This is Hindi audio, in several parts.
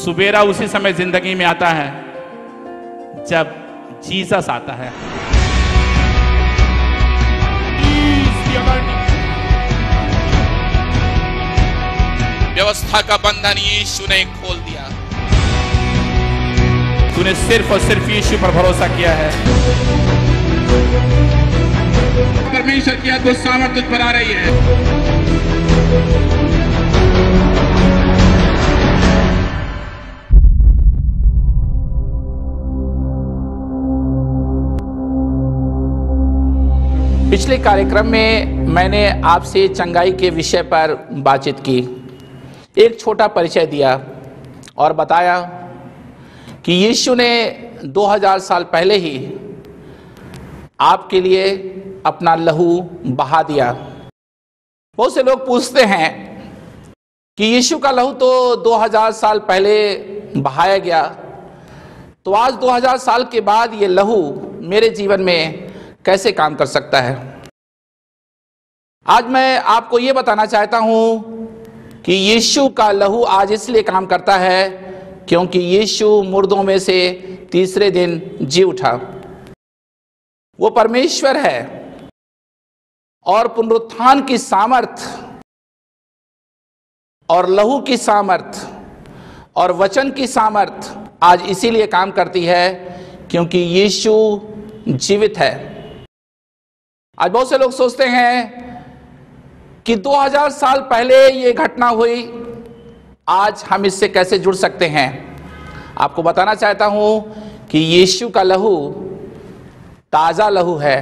सुबेरा उसी समय जिंदगी में आता है जब जीसस आता है। व्यवस्था का बंधन यीशु ने खोल दिया। तूने सिर्फ और सिर्फ यीशु पर भरोसा किया है। परमेश्वर की अद्भुत सामर्थ तुझ पर आ रही है। पिछले कार्यक्रम में मैंने आपसे चंगाई के विषय पर बातचीत की, एक छोटा परिचय दिया और बताया कि यीशु ने 2000 साल पहले ही आपके लिए अपना लहू बहा दिया। बहुत से लोग पूछते हैं कि यीशु का लहू तो 2000 साल पहले बहाया गया, तो आज 2000 साल के बाद ये लहू मेरे जीवन में कैसे काम कर सकता है। आज मैं आपको ये बताना चाहता हूं कि यीशु का लहू आज इसलिए काम करता है क्योंकि यीशु मुर्दों में से तीसरे दिन जी उठा। वो परमेश्वर है और पुनरुत्थान की सामर्थ और लहू की सामर्थ और वचन की सामर्थ आज इसीलिए काम करती है क्योंकि यीशु जीवित है। आज बहुत से लोग सोचते हैं कि 2000 साल पहले ये घटना हुई, आज हम इससे कैसे जुड़ सकते हैं। आपको बताना चाहता हूं कि यीशु का लहू ताजा लहू है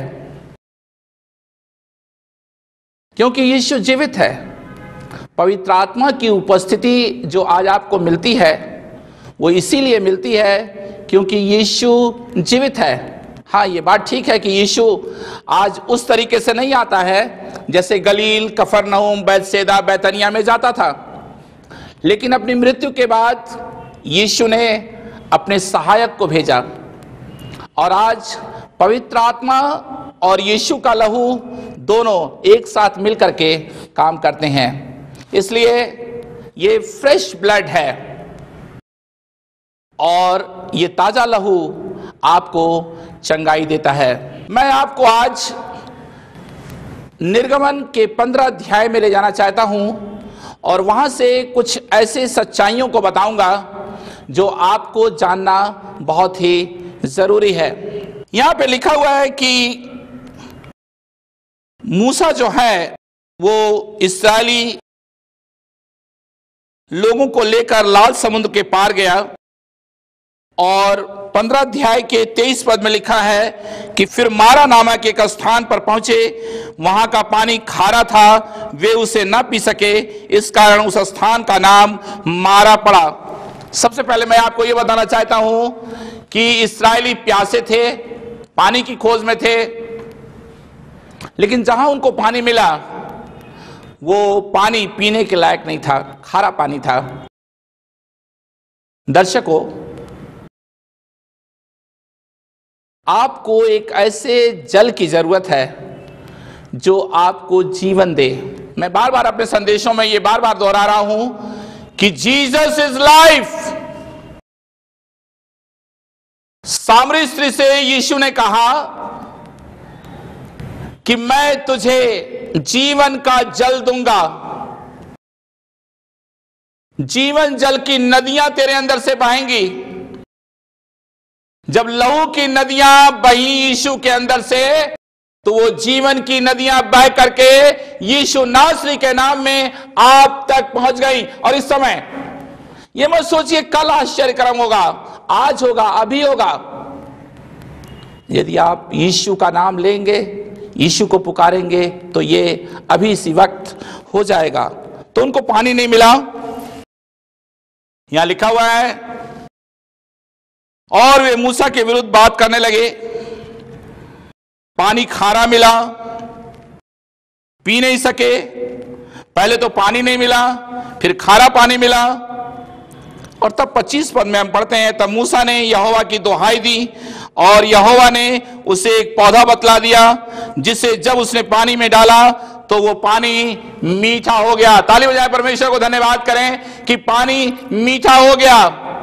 क्योंकि यीशु जीवित है। पवित्र आत्मा की उपस्थिति जो आज आपको मिलती है वो इसीलिए मिलती है क्योंकि यीशु जीवित है। हाँ, ये बात ठीक है कि यीशु आज उस तरीके से नहीं आता है जैसे गलील, कफरनहूम, बैतसैदा, बैतनिया में जाता था, लेकिन अपनी मृत्यु के बाद यीशु ने अपने सहायक को भेजा और आज पवित्र आत्मा और यीशु का लहू दोनों एक साथ मिलकर के काम करते हैं। इसलिए ये फ्रेश ब्लड है और ये ताजा लहू आपको चंगाई देता है। मैं आपको आज निर्गमन के 15 अध्याय में ले जाना चाहता हूं और वहां से कुछ ऐसे सच्चाइयों को बताऊंगा जो आपको जानना बहुत ही जरूरी है। यहां पे लिखा हुआ है कि मूसा जो है वो इस्राएली लोगों को लेकर लाल समुद्र के पार गया और 15 अध्याय के 23 पद में लिखा है कि फिर मारा नामक एक स्थान पर पहुंचे, वहां का पानी खारा था, वे उसे न पी सके, इस कारण उस स्थान का नाम मारा पड़ा। सबसे पहले मैं आपको यह बताना चाहता हूं कि इस्राएली प्यासे थे, पानी की खोज में थे, लेकिन जहां उनको पानी मिला वो पानी पीने के लायक नहीं था, खारा पानी था। दर्शकों, आपको एक ऐसे जल की जरूरत है जो आपको जीवन दे। मैं बार बार अपने संदेशों में ये बार बार दोहरा रहा हूं कि जीसस इज लाइफ। सामरी स्त्री से यीशु ने कहा कि मैं तुझे जीवन का जल दूंगा, जीवन जल की नदियां तेरे अंदर से बहेंगी। जब लहू की नदियां बही यीशु के अंदर से तो वो जीवन की नदियां बह करके यीशु नासरी के नाम में आप तक पहुंच गई। और इस समय ये मत सोचिए कल आश्चर्यक्रम होगा, आज होगा, अभी होगा। यदि आप यीशु का नाम लेंगे, यीशु को पुकारेंगे तो ये अभी इसी वक्त हो जाएगा। तो उनको पानी नहीं मिला, यहां लिखा हुआ है, और वे मूसा के विरुद्ध बात करने लगे। पानी खारा मिला, पी नहीं सके। पहले तो पानी नहीं मिला, फिर खारा पानी मिला। और तब 25 पद में हम पढ़ते हैं, तब मूसा ने यहोवा की दुहाई दी और यहोवा ने उसे एक पौधा बतला दिया जिसे जब उसने पानी में डाला तो वो पानी मीठा हो गया। ताली बजाएं, परमेश्वर को धन्यवाद करें कि पानी मीठा हो गया।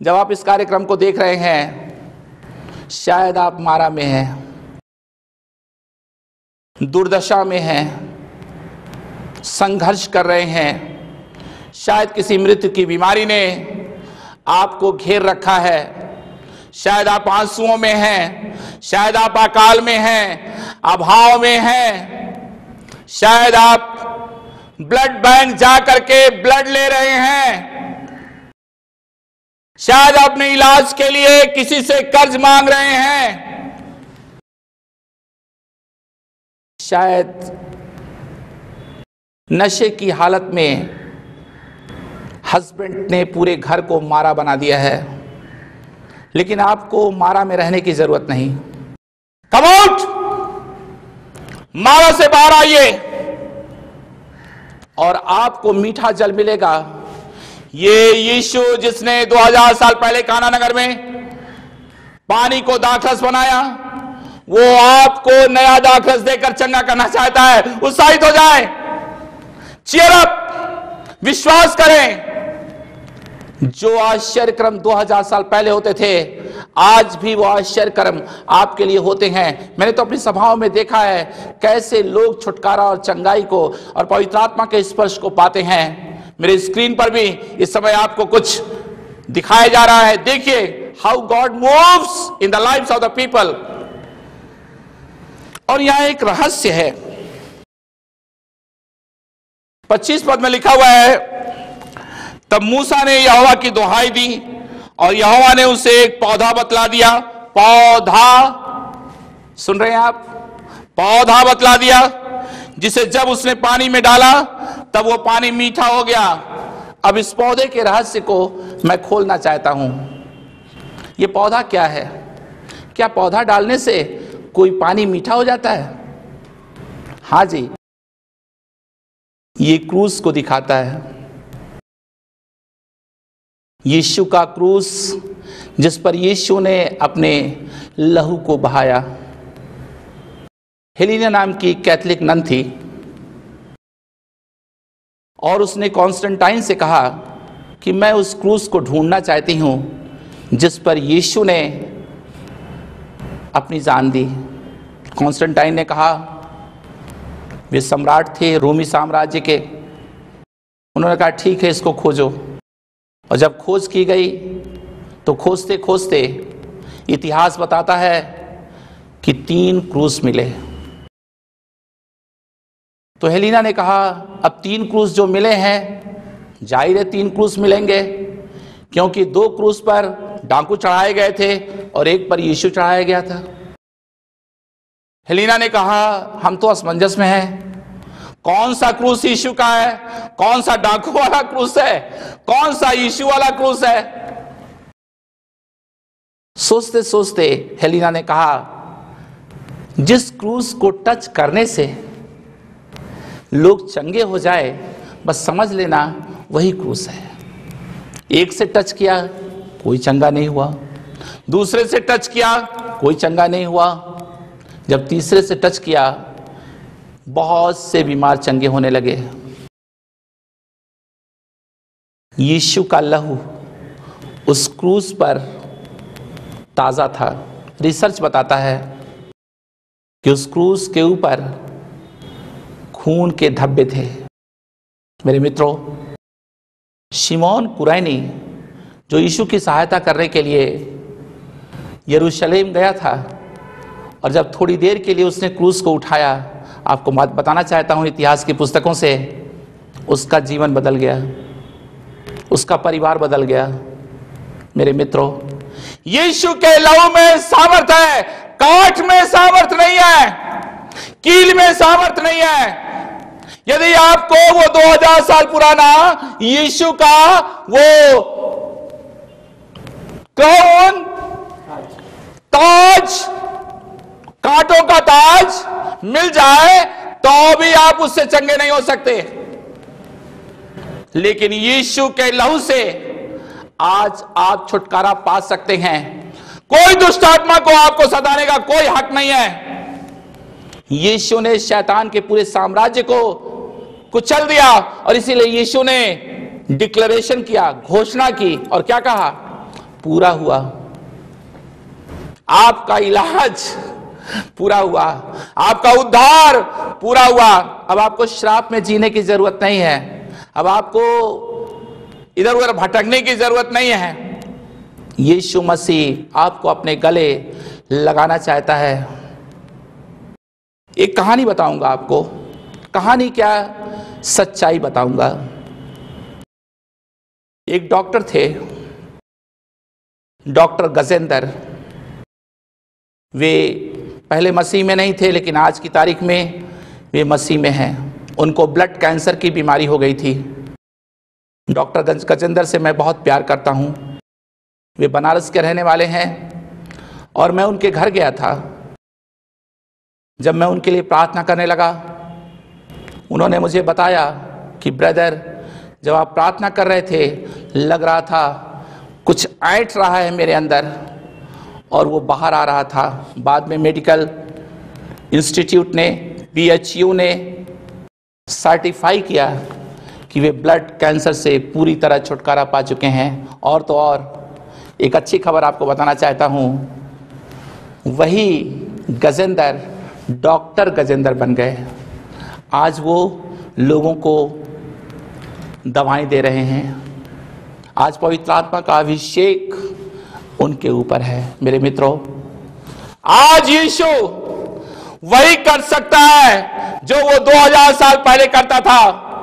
जब आप इस कार्यक्रम को देख रहे हैं, शायद आप मारा में हैं, दुर्दशा में हैं, संघर्ष कर रहे हैं, शायद किसी मृत्यु की बीमारी ने आपको घेर रखा है, शायद आप आंसुओं में हैं, शायद आप अकाल में हैं, अभाव में हैं, शायद आप ब्लड बैंक जा करके ब्लड ले रहे हैं, शायद अपने इलाज के लिए किसी से कर्ज मांग रहे हैं, शायद नशे की हालत में हस्बैंड ने पूरे घर को मारा बना दिया है, लेकिन आपको मारा में रहने की जरूरत नहीं। कम आउट, मारा से बाहर आइए और आपको मीठा जल मिलेगा। ये यीशु जिसने 2000 साल पहले काना नगर में पानी को दाखरस बनाया, वो आपको नया दाखरस देकर चंगा करना चाहता है। उत्साहित हो जाए, चीयर अप, विश्वास करें। जो आश्चर्य कर्म 2000 साल पहले होते थे, आज भी वो आश्चर्य कर्म आपके लिए होते हैं। मैंने तो अपनी सभाओं में देखा है कैसे लोग छुटकारा और चंगाई को और पवित्र आत्मा के स्पर्श को पाते हैं। मेरे स्क्रीन पर भी इस समय आपको कुछ दिखाया जा रहा है। देखिए how God moves in the lives of the people. और यहां एक रहस्य है, 25 पद में लिखा हुआ है, तब मूसा ने यहोवा की दुहाई दी और यहोवा ने उसे एक पौधा बतला दिया। पौधा, सुन रहे हैं आप, पौधा बतला दिया, जिसे जब उसने पानी में डाला तब वो पानी मीठा हो गया। अब इस पौधे के रहस्य को मैं खोलना चाहता हूं। ये पौधा क्या है? क्या पौधा डालने से कोई पानी मीठा हो जाता है? हाँ जी, ये क्रूस को दिखाता है। यीशु का क्रूस, जिस पर यीशु ने अपने लहू को बहाया। हेलेना नाम की कैथोलिक नन थी और उसने कॉन्स्टेंटाइन से कहा कि मैं उस क्रूस को ढूंढना चाहती हूं जिस पर यीशु ने अपनी जान दी। कॉन्स्टेंटाइन ने कहा, वे सम्राट थे रोमी साम्राज्य के, उन्होंने कहा ठीक है, इसको खोजो। और जब खोज की गई तो खोजते खोजते इतिहास बताता है कि 3 क्रूस मिले। तो हेलेना ने कहा, अब 3 क्रूस जो मिले हैं, जाहिर है 3 क्रूस मिलेंगे, क्योंकि 2 क्रूस पर डाकू चढ़ाए गए थे और एक पर यीशु चढ़ाया गया था। हेलेना ने कहा, हम तो असमंजस में हैं, कौन सा क्रूस यीशु का है, कौन सा डाकू वाला क्रूस है, कौन सा यीशु वाला क्रूस है। सोचते सोचते हेलेना ने कहा, जिस क्रूस को टच करने से लोग चंगे हो जाए, बस समझ लेना वही क्रूस है। एक से टच किया, कोई चंगा नहीं हुआ, दूसरे से टच किया, कोई चंगा नहीं हुआ, जब तीसरे से टच किया, बहुत से बीमार चंगे होने लगे। यीशु का लहू उस क्रूस पर ताजा था। रिसर्च बताता है कि उस क्रूस के ऊपर खून के धब्बे थे। मेरे मित्रों, शिमोन कुरैनी जो यीशु की सहायता करने के लिए यरूशलेम गया था, और जब थोड़ी देर के लिए उसने क्रूस को उठाया, आपको बताना चाहता हूं इतिहास की पुस्तकों से, उसका जीवन बदल गया, उसका परिवार बदल गया। मेरे मित्रों, यीशु के लहू में सामर्थ है, काठ में सामर्थ नहीं है, कील में सामर्थ नहीं है। यदि आपको वो 2000 साल पुराना यीशु का वो कौन ताज, कांटों का ताज मिल जाए तो भी आप उससे चंगे नहीं हो सकते, लेकिन यीशु के लहू से आज आप छुटकारा पा सकते हैं। कोई दुष्ट आत्मा को आपको सताने का कोई हक नहीं है। यीशु ने शैतान के पूरे साम्राज्य को कुचल दिया, और इसीलिए यीशु ने डिक्लेरेशन किया, घोषणा की, और क्या कहा? पूरा हुआ, आपका इलाज पूरा हुआ, आपका उद्धार पूरा हुआ। अब आपको श्राप में जीने की जरूरत नहीं है, अब आपको इधर उधर भटकने की जरूरत नहीं है। यीशु मसीह आपको अपने गले लगाना चाहता है। एक कहानी बताऊंगा आपको, कहानी क्या, सच्चाई बताऊंगा। एक डॉक्टर थे, डॉक्टर गजेंद्र। वे पहले मसीह में नहीं थे, लेकिन आज की तारीख में वे मसीह में हैं। उनको ब्लड कैंसर की बीमारी हो गई थी। डॉक्टर गजेंद्र से मैं बहुत प्यार करता हूं। वे बनारस के रहने वाले हैं और मैं उनके घर गया था। जब मैं उनके लिए प्रार्थना करने लगा, उन्होंने मुझे बताया कि ब्रदर, जब आप प्रार्थना कर रहे थे, लग रहा था कुछ ऐंठ रहा है मेरे अंदर, और वो बाहर आ रहा था। बाद में मेडिकल इंस्टीट्यूट ने, BHU ने सर्टिफाई किया कि वे ब्लड कैंसर से पूरी तरह छुटकारा पा चुके हैं। और तो और एक अच्छी खबर आपको बताना चाहता हूँ, वही गजेंद्र डॉक्टर गजेंद्र बन गए। आज वो लोगों को दवाएं दे रहे हैं। आज पवित्र आत्मा का अभिषेक उनके ऊपर है। मेरे मित्रों, आज यीशु वही कर सकता है जो वो 2000 साल पहले करता था।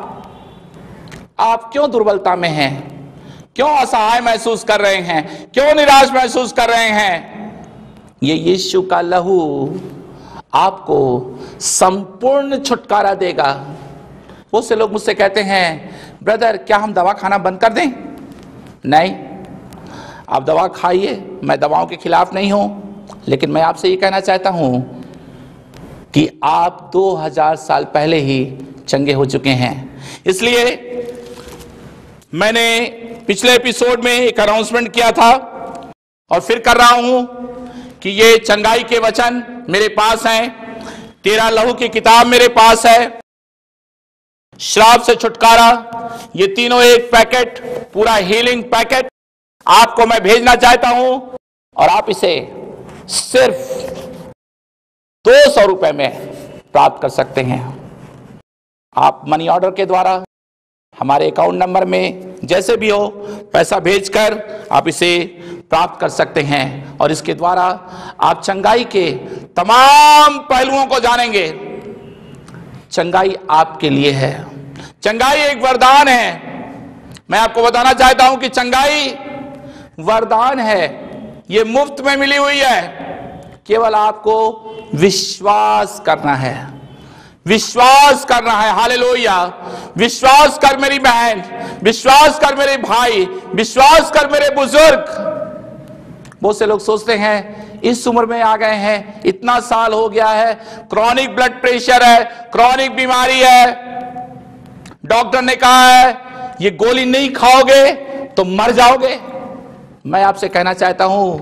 आप क्यों दुर्बलता में हैं? क्यों असहाय महसूस कर रहे हैं? क्यों निराश महसूस कर रहे हैं? ये यीशु का लहू आपको संपूर्ण छुटकारा देगा। बहुत से लोग मुझसे कहते हैं, ब्रदर क्या हम दवा खाना बंद कर दें? नहीं, आप दवा खाइए, मैं दवाओं के खिलाफ नहीं हूं, लेकिन मैं आपसे ये कहना चाहता हूं कि आप 2000 साल पहले ही चंगे हो चुके हैं। इसलिए मैंने पिछले एपिसोड में एक अनाउंसमेंट किया था और फिर कर रहा हूं कि ये चंगाई के वचन मेरे पास हैं, 13 लहू की किताब मेरे पास है, श्राप से छुटकारा, ये तीनों एक पैकेट, पूरा हीलिंग पैकेट आपको मैं भेजना चाहता हूं। और आप इसे सिर्फ 200 रुपए में प्राप्त कर सकते हैं। आप मनी ऑर्डर के द्वारा हमारे अकाउंट नंबर में जैसे भी हो पैसा भेजकर आप इसे प्राप्त कर सकते हैं। और इसके द्वारा आप चंगाई के तमाम पहलुओं को जानेंगे। चंगाई आपके लिए है। चंगाई एक वरदान है। मैं आपको बताना चाहता हूं कि चंगाई वरदान है, ये मुफ्त में मिली हुई है। केवल आपको विश्वास करना है, विश्वास करना है। हालेलुया! विश्वास कर मेरी बहन, विश्वास कर मेरे भाई, विश्वास कर मेरे बुजुर्ग। बहुत से लोग सोचते हैं इस उम्र में आ गए हैं, इतना साल हो गया है, क्रॉनिक ब्लड प्रेशर है, क्रॉनिक बीमारी है, डॉक्टर ने कहा है ये गोली नहीं खाओगे तो मर जाओगे। मैं आपसे कहना चाहता हूं,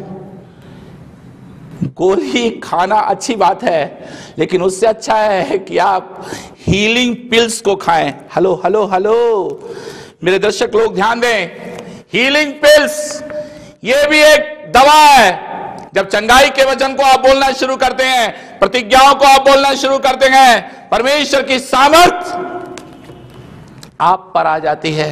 गोली खाना अच्छी बात है, लेकिन उससे अच्छा है कि आप हीलिंग पिल्स को खाएं। हेलो हेलो हेलो, मेरे दर्शक लोग ध्यान दें, हीलिंग पिल्स ये भी एक दवा है। जब चंगाई के वचन को आप बोलना शुरू करते हैं, प्रतिज्ञाओं को आप बोलना शुरू करते हैं, परमेश्वर की सामर्थ आप पर आ जाती है।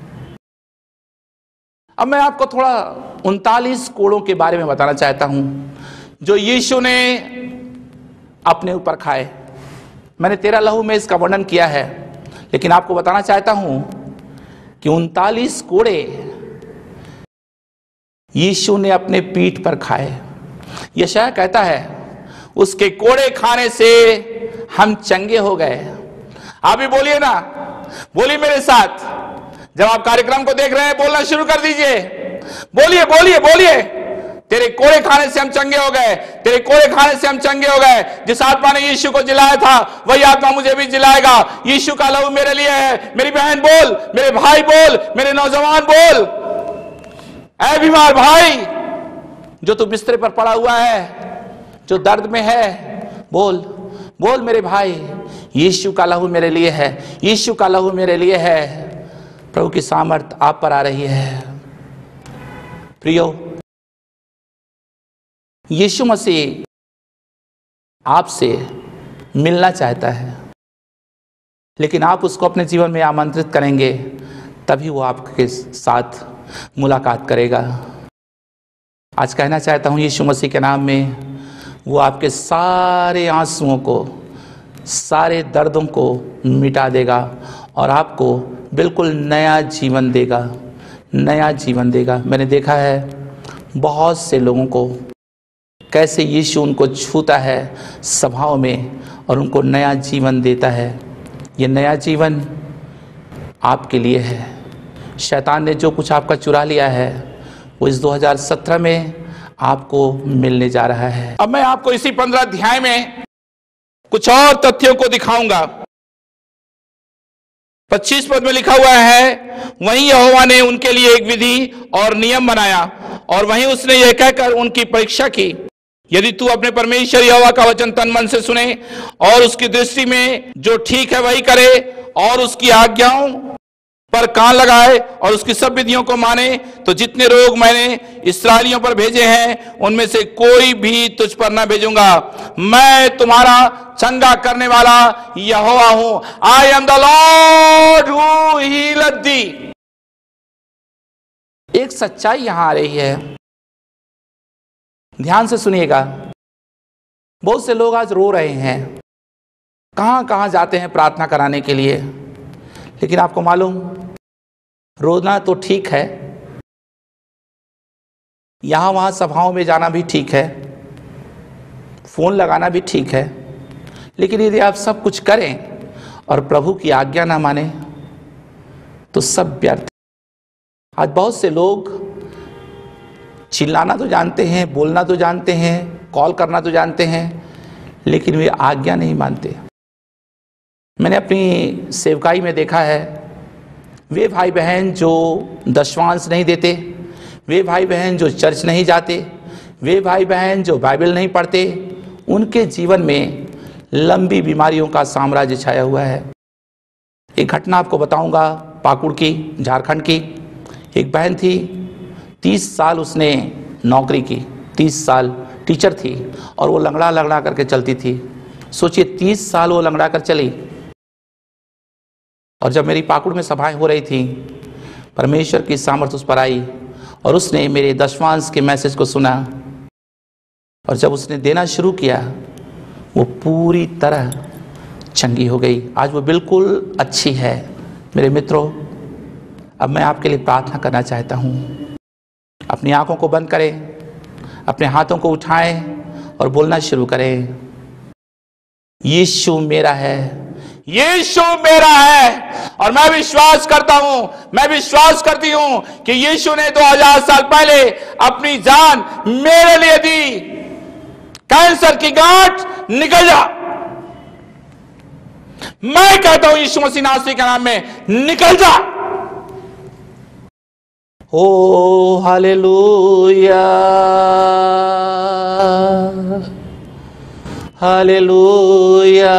अब मैं आपको थोड़ा 39 कोड़ों के बारे में बताना चाहता हूं जो यीशु ने अपने ऊपर खाए। मैंने 13 लहू में इसका वर्णन किया है, लेकिन आपको बताना चाहता हूं कि 39 कोड़े यीशु ने अपने पीठ पर खाए। यशायाह कहता है उसके कोड़े खाने से हम चंगे हो गए। आप भी बोलिए ना, बोलिए मेरे साथ। जब आप कार्यक्रम को देख रहे हैं बोलना शुरू कर दीजिए, बोलिए बोलिए बोलिए। तेरे कोड़े खाने से हम चंगे हो गए, तेरे कोड़े खाने से हम चंगे हो गए। जिस आत्मा ने यीशु को जिलाया था वही आत्मा मुझे भी जिलाएगा। यीशु का लहू मेरे लिए है। मेरी बहन बोल, मेरे भाई बोल, मेरे नौजवान बोल। ऐ बीमार भाई जो तू बिस्तर पर पड़ा हुआ है, जो दर्द में है, बोल बोल मेरे भाई, यीशु का लहू मेरे लिए है, यीशु का लहू मेरे लिए है। प्रभु की सामर्थ आप पर आ रही है। प्रियो, यीशु मसीह आपसे मिलना चाहता है, लेकिन आप उसको अपने जीवन में आमंत्रित करेंगे तभी वो आपके साथ मुलाकात करेगा। आज कहना चाहता हूँ यीशु मसीह के नाम में, वो आपके सारे आंसुओं को, सारे दर्दों को मिटा देगा और आपको बिल्कुल नया जीवन देगा, नया जीवन देगा। मैंने देखा है बहुत से लोगों को कैसे यीशु उनको छूता है सभाओं में और उनको नया जीवन देता है। ये नया जीवन आपके लिए है। शैतान ने जो कुछ आपका चुरा लिया है वो इस 2017 में आपको मिलने जा रहा है। अब मैं आपको इसी 15 अध्याय में कुछ और तथ्यों को दिखाऊंगा। 25 पद में लिखा हुआ है, वहीं यहोवा ने उनके लिए एक विधि और नियम बनाया और वहीं उसने यह कहकर उनकी परीक्षा की, यदि तू अपने परमेश्वर यहोवा का वचन तन मन से सुने और उसकी दृष्टि में जो ठीक है वही करे और उसकी आज्ञाओं पर कान लगाए और उसकी सब विधियों को माने, तो जितने रोग मैंने इस्राएलियों पर भेजे हैं उनमें से कोई भी तुझ पर न भेजूंगा। मैं तुम्हारा चंगा करने वाला यहोवा हूं। I am the Lord who healeth thee. एक सच्चाई यहां आ रही है, ध्यान से सुनिएगा। बहुत से लोग आज रो रहे हैं, कहां कहां जाते हैं प्रार्थना कराने के लिए, लेकिन आपको मालूम, रोना तो ठीक है, यहां वहां सभाओं में जाना भी ठीक है, फोन लगाना भी ठीक है, लेकिन यदि आप सब कुछ करें और प्रभु की आज्ञा ना माने तो सब व्यर्थ। आज बहुत से लोग चिल्लाना तो जानते हैं, बोलना तो जानते हैं, कॉल करना तो जानते हैं, लेकिन वे आज्ञा नहीं मानते। मैंने अपनी सेवकाई में देखा है, वे भाई बहन जो दशवांश नहीं देते, वे भाई बहन जो चर्च नहीं जाते, वे भाई बहन जो बाइबल नहीं पढ़ते, उनके जीवन में लंबी बीमारियों का साम्राज्य छाया हुआ है। एक घटना आपको बताऊंगा, पाकुड़ की, झारखंड की। एक बहन थी, 30 साल उसने नौकरी की, 30 साल टीचर थी और वो लंगड़ा लंगड़ा करके चलती थी। सोचिए 30 साल वो लंगड़ा कर चली। और जब मेरी पाकुड़ में सभाएं हो रही थी, परमेश्वर की सामर्थ उस पर आई और उसने मेरे दशवांश के मैसेज को सुना और जब उसने देना शुरू किया वो पूरी तरह चंगी हो गई। आज वो बिल्कुल अच्छी है। मेरे मित्रों, अब मैं आपके लिए प्रार्थना करना चाहता हूँ। अपनी आंखों को बंद करें, अपने हाथों को उठाएं और बोलना शुरू करें, यीशु मेरा है, यीशु मेरा है। और मैं विश्वास करता हूं, मैं विश्वास करती हूं कि यीशु ने 2000 साल पहले अपनी जान मेरे लिए दी। कैंसर की गांठ निकल जा। मैं कहता हूं यीशु मसीह नासरी के नाम में निकल जा। ओ हालेलुया, हालेलुया।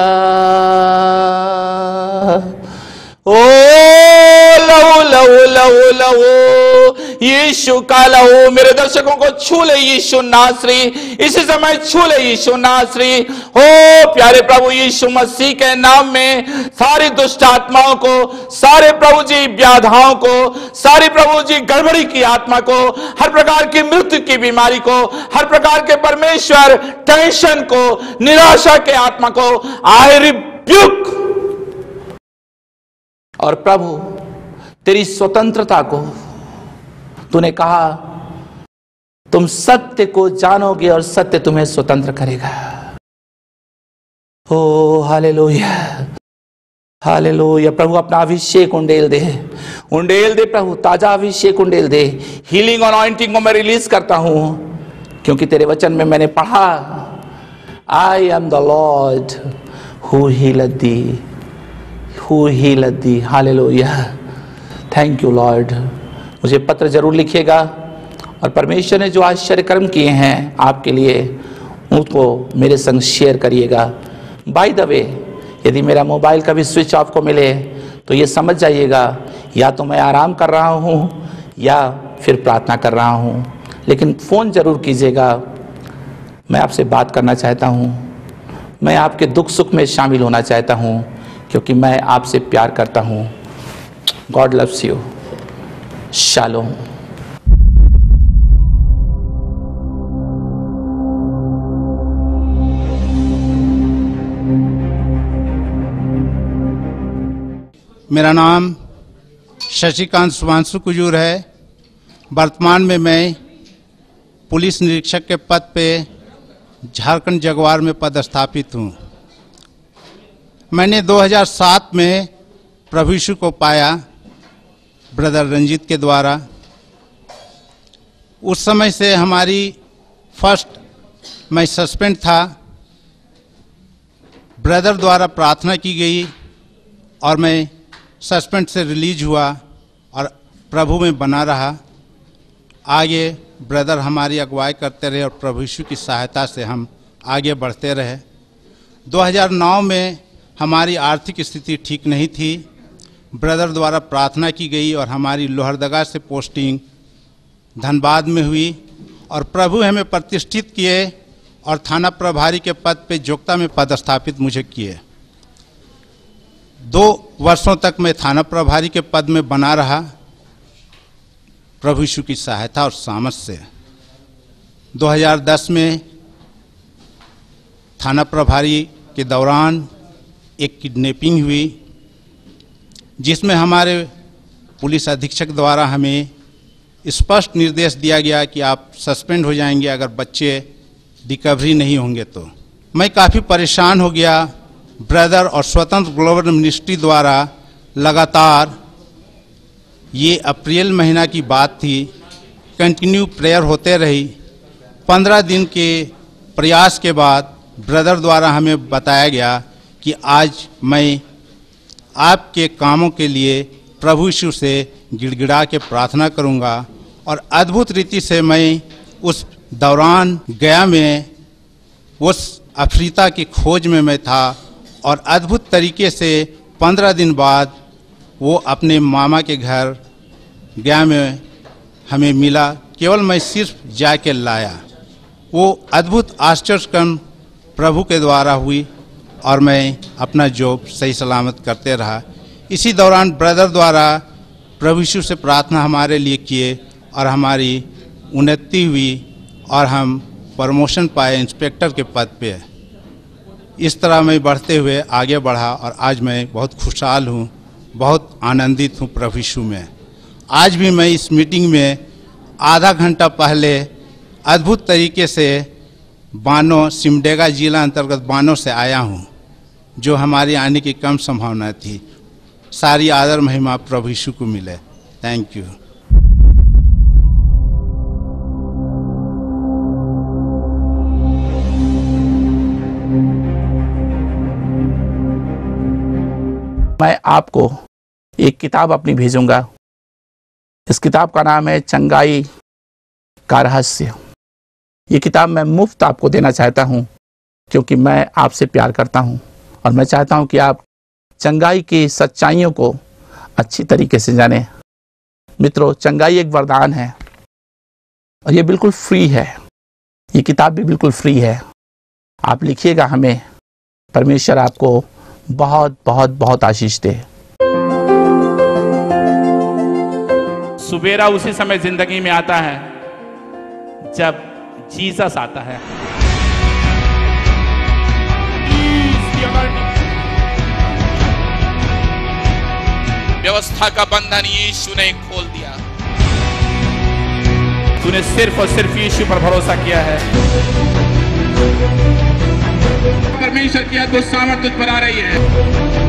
ओ लहू लहू लहू लहू, यीशु का लहू मेरे दर्शकों को छू ले यीशु नासरी, इसी समय छू ले यीशु नासरी। हो प्यारे प्रभु यीशु मसीह के नाम में सारी दुष्ट आत्माओं को, सारे प्रभु जी व्याधाओं को, सारी प्रभु जी गड़बड़ी की आत्मा को, हर प्रकार की मृत्यु की बीमारी को, हर प्रकार के परमेश्वर टेंशन को, निराशा के आत्मा को आई रिब्यूक। और प्रभु तेरी स्वतंत्रता को, तूने कहा तुम सत्य को जानोगे और सत्य तुम्हें स्वतंत्र करेगा। ओ हालेलुया, हालेलुया। प्रभु अपना अभिषेक उंडेल दे, उंडेल दे प्रभु, ताजा अभिषेक उंडेल दे। हीलिंग और अनॉइंटिंग को मैं रिलीज करता हूं, क्योंकि तेरे वचन में मैंने पढ़ा, I am the Lord who healeth thee, who healeth thee. Hallelujah, thank you Lord. मुझे पत्र जरूर लिखिएगा और परमेश्वर ने जो आश्चर्य कर्म किए हैं आपके लिए, उनको मेरे संग शेयर करिएगा। बाय द वे, यदि मेरा मोबाइल का भी स्विच ऑफ को मिले तो ये समझ जाइएगा, या तो मैं आराम कर रहा हूँ या फिर प्रार्थना कर रहा हूँ, लेकिन फ़ोन जरूर कीजिएगा। मैं आपसे बात करना चाहता हूँ। मैं आपके दुख सुख में शामिल होना चाहता हूँ, क्योंकि मैं आपसे प्यार करता हूँ। God loves you. शालोम। मेरा नाम शशिकांत सुभांशु कुजूर है। वर्तमान में मैं पुलिस निरीक्षक के पद पे झारखंड जगवार में पदस्थापित हूँ। मैंने 2007 में प्रभु यीशु को पाया ब्रदर रंजीत के द्वारा। उस समय से हमारी मैं सस्पेंड था। ब्रदर द्वारा प्रार्थना की गई और मैं सस्पेंड से रिलीज हुआ और प्रभु में बना रहा। आगे ब्रदर हमारी अगुवाई करते रहे और प्रभु यीशु की सहायता से हम आगे बढ़ते रहे। 2009 में हमारी आर्थिक स्थिति ठीक नहीं थी। ब्रदर द्वारा प्रार्थना की गई और हमारी लोहरदगा से पोस्टिंग धनबाद में हुई और प्रभु हमें प्रतिष्ठित किए और थाना प्रभारी के पद पे जोगता में पदस्थापित मुझे किए। 2 वर्षों तक मैं थाना प्रभारी के पद में बना रहा प्रभु यीशु की सहायता और सामर्थ से। 2010 में थाना प्रभारी के दौरान एक किडनैपिंग हुई, जिसमें हमारे पुलिस अधीक्षक द्वारा हमें स्पष्ट निर्देश दिया गया कि आप सस्पेंड हो जाएंगे अगर बच्चे रिकवरी नहीं होंगे तो। मैं काफ़ी परेशान हो गया। ब्रदर और स्वतंत्र ग्लोबल मिनिस्ट्री द्वारा लगातार, ये अप्रैल महीना की बात थी, कंटिन्यू प्रेयर होते रही। 15 दिन के प्रयास के बाद ब्रदर द्वारा हमें बताया गया कि आज मैं आपके कामों के लिए प्रभु यीशु से गिड़गिड़ा के प्रार्थना करूंगा। और अद्भुत रीति से मैं उस दौरान गया में उस अफ्रीका की खोज में मैं था और अद्भुत तरीके से 15 दिन बाद वो अपने मामा के घर गया में हमें मिला। केवल मैं सिर्फ जाके लाया। वो अद्भुत आश्चर्यकर्म प्रभु के द्वारा हुई और मैं अपना जॉब सही सलामत करते रहा। इसी दौरान ब्रदर द्वारा प्रभु यीशु से प्रार्थना हमारे लिए किए और हमारी उन्नति हुई और हम प्रमोशन पाए इंस्पेक्टर के पद पे। इस तरह मैं बढ़ते हुए आगे बढ़ा और आज मैं बहुत खुशहाल हूँ, बहुत आनंदित हूँ प्रभु यीशु में। आज भी मैं इस मीटिंग में आधा घंटा पहले अद्भुत तरीके से बानो सिमडेगा जिला अंतर्गत बानो से आया हूँ, जो हमारी आने की कम संभावना थी। सारी आदर महिमा प्रभु यीशु को मिले। Thank you. मैं आपको एक किताब अपनी भेजूंगा। इस किताब का नाम है चंगाई का रहस्य। ये किताब मैं मुफ्त आपको देना चाहता हूँ, क्योंकि मैं आपसे प्यार करता हूँ और मैं चाहता हूँ कि आप चंगाई की सच्चाइयों को अच्छी तरीके से जानें। मित्रों, चंगाई एक वरदान है और ये बिल्कुल फ्री है। ये किताब भी बिल्कुल फ्री है। आप लिखिएगा हमें। परमेश्वर आपको बहुत बहुत बहुत आशीष दे। सुबेरा उसी समय जिंदगी में आता है जब जीसस आता है। व्यवस्था का बंधन यीशु ने खोल दिया। तूने सिर्फ और सिर्फ यीशु पर भरोसा किया है। परमेश्वर की अद्भुत सामर्थ तुझ पर आ रही है।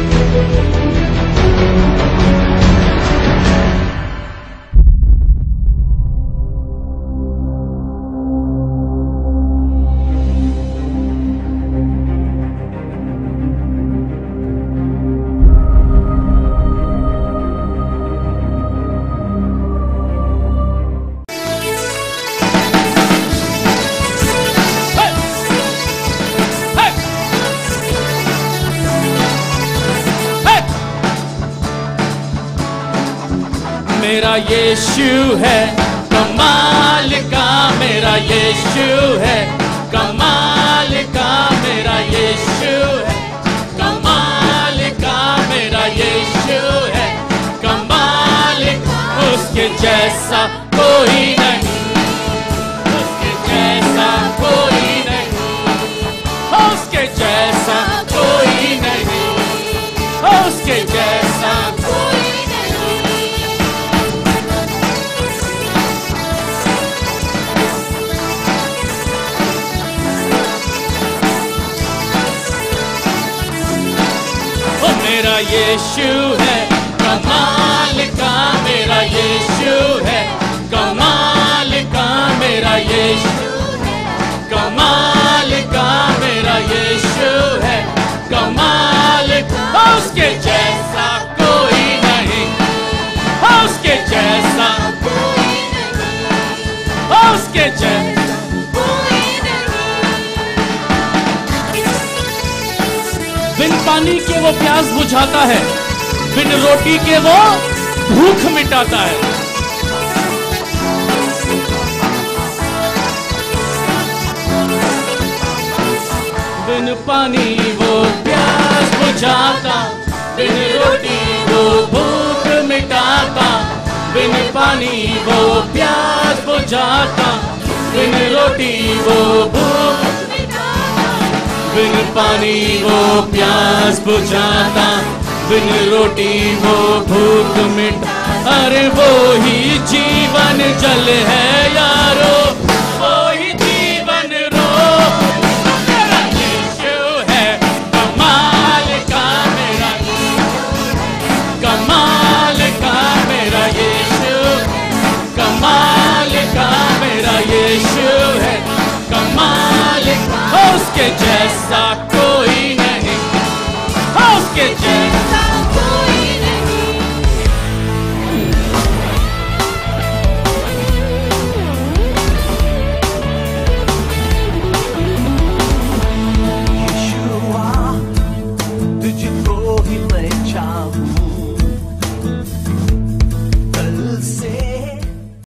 मेरा यीशु है कमाल का, मेरा यीशु है कमाल का मेरा यीशु है, कमाल का मेरा यीशु है, कमाल उसके जैसा कोई नहीं, उसके जैसा कोई नहीं, उसके जैसा कोई नहीं, उसके जैसा कोई नहीं। ओ मेरा यीशु है, कमाल का मेरा यीशु है, कमाल का मेरा यीशु है, कमाल का मेरा यीशु है, कमाल उसके जैसा कोई नहीं, उसके जैसा कोई नहीं, उसके जैसा कोई नहीं। बिन पानी के वो प्यास बुझाता है, बिन रोटी के वो भूख मिटाता है। बिन पानी वो प्यास बुझाता, बिन रोटी वो भूख मिटाता, बिन पानी वो प्यास बुझाता, बिन रोटी वो भूख मिटाता, बिन पानी वो प्यास बुझाता, बिन रोटी वो भूख मिटा। अरे वो ही जीवन जल है यारो, वो ही जीवन रो, मेरा यीशु है, कमाल का मेरा, कमाल का मेरा यीशु, कमाल का मेरा यीशु है, कमाल उसके जैसा